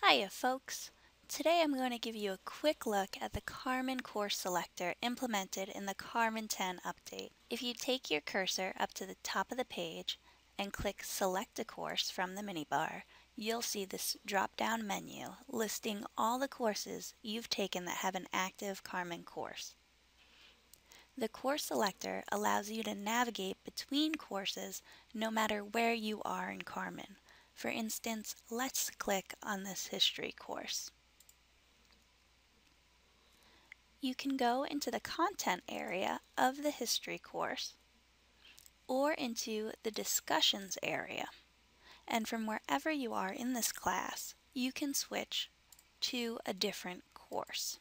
Hiya folks! Today I'm going to give you a quick look at the Carmen Course Selector implemented in the Carmen 10 update. If you take your cursor up to the top of the page and click Select a Course from the minibar, you'll see this drop-down menu listing all the courses you've taken that have an active Carmen course. The Course Selector allows you to navigate between courses no matter where you are in Carmen. For instance, let's click on this history course. You can go into the content area of the history course or into the discussions area. And from wherever you are in this class, you can switch to a different course.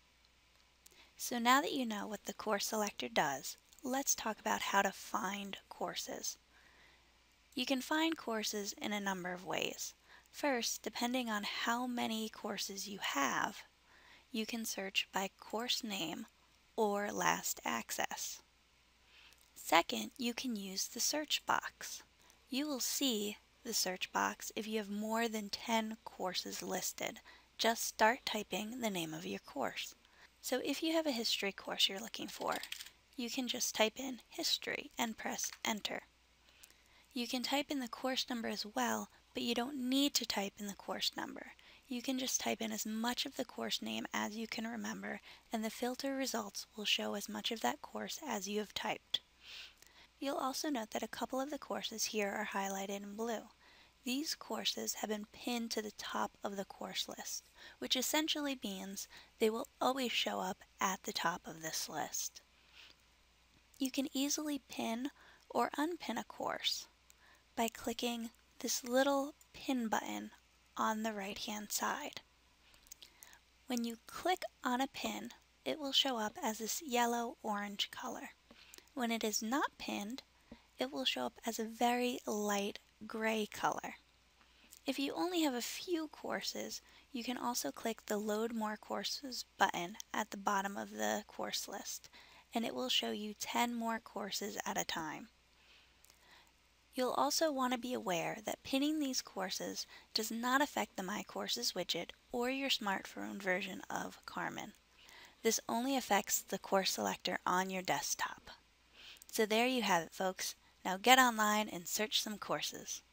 So now that you know what the Course Selector does, let's talk about how to find courses. You can find courses in a number of ways. First, depending on how many courses you have, you can search by course name or last access. Second, you can use the search box. You will see the search box if you have more than 10 courses listed. Just start typing the name of your course. So if you have a history course you're looking for, you can just type in history and press enter. You can type in the course number as well, but you don't need to type in the course number. You can just type in as much of the course name as you can remember, and the filter results will show as much of that course as you have typed. You'll also note that a couple of the courses here are highlighted in blue. These courses have been pinned to the top of the course list, which essentially means they will always show up at the top of this list. You can easily pin or unpin a course by clicking this little pin button on the right hand side. When you click on a pin, it will show up as this yellow-orange color. When it is not pinned, it will show up as a very light gray color. If you only have a few courses, you can also click the Load More Courses button at the bottom of the course list, and it will show you 10 more courses at a time. You'll also want to be aware that pinning these courses does not affect the My Courses widget or your smartphone version of Carmen. This only affects the Course Selector on your desktop. So there you have it, folks. Now get online and search some courses.